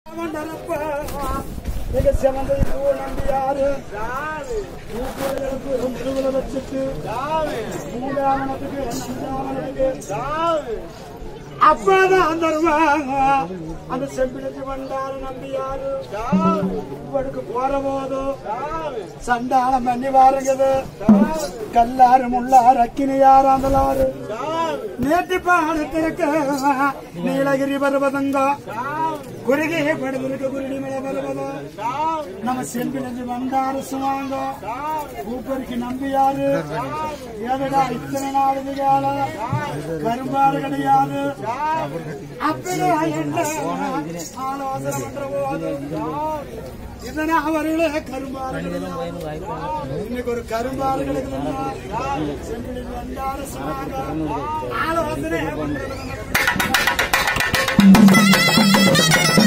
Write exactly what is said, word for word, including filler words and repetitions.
அப்பதான் தருவாங்க அந்த செம்பிலிட்டு வந்தாரு நம்பியாரு இவனுக்கு போற போதும் சண்டாளம் பண்ணி வாருங்குது கல்லாறு முள்ளாறு அக்கினி யாராந்தலாறு நேற்று பாடத்திற்கு நீலகிரி பருவதங்க குறுகி படுவதற்கு குருடி மலை பருவதம் நம்ம செம்பிலிட்டு வந்தாரு சுவாங்க ஊப்பருக்கு நம்பியாரு ஏதா இத்தனை நாளுக்கு கால கரும்பாறு கிடையாது ஆலோசனை பண்ற போது இதனை அவர்களே கரும்பாறு இன்னைக்கு ஒரு கரும்பாறு கிடைக்குதுன்னா செம்பிலிட்டு வந்தாரு சுவாங்க ஆலோசனை பண்றது